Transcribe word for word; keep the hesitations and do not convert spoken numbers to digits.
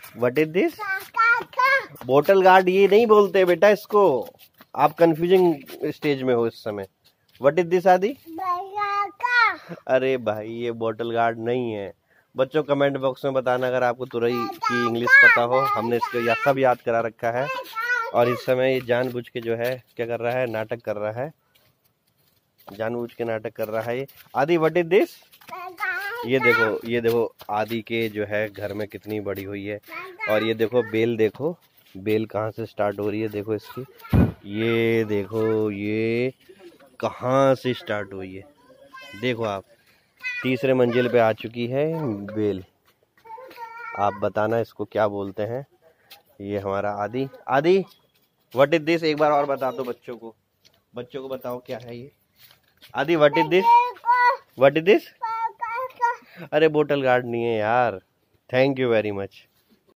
What is this? Bottle gourd ये नहीं बोलते बेटा इसको, आप कंफ्यूजिंग स्टेज में हो इस समय। व्हाट इज दिस आदि? अरे भाई ये बोटल गार्ड नहीं है। बच्चों कमेंट बॉक्स में बताना अगर आपको तुरई की इंग्लिश पता हो। हमने इसको या सब याद करा रखा है और इस समय ये जानबूझ के जो है क्या कर रहा है, नाटक कर रहा है, जानबूझ के नाटक कर रहा है ये। Adi what is this? ये देखो ये देखो आदि के जो है घर में कितनी बड़ी हुई है। और ये देखो बेल, देखो बेल कहाँ से स्टार्ट हो रही है, देखो इसकी, ये देखो ये कहाँ से स्टार्ट हुई है, देखो आप तीसरे मंजिल पे आ चुकी है बेल। आप बताना इसको क्या बोलते हैं। ये हमारा आदि। आदि व्हाट इज दिस? एक बार और बता दो बच्चों को, बच्चों को बताओ क्या है ये। Adi what is this? What is this? अरे बोटल गार्ड नहीं है यार। Thank you very much.